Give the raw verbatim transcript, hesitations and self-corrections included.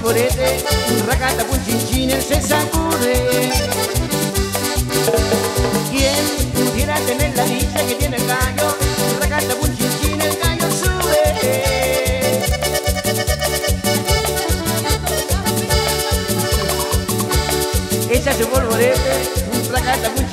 polvorete, un racata con chinchín se sacude. Quien pudiera tener la dicha que tiene el gallo, un racata con chinchín el gallo sube. Echa su polvorete, un racata con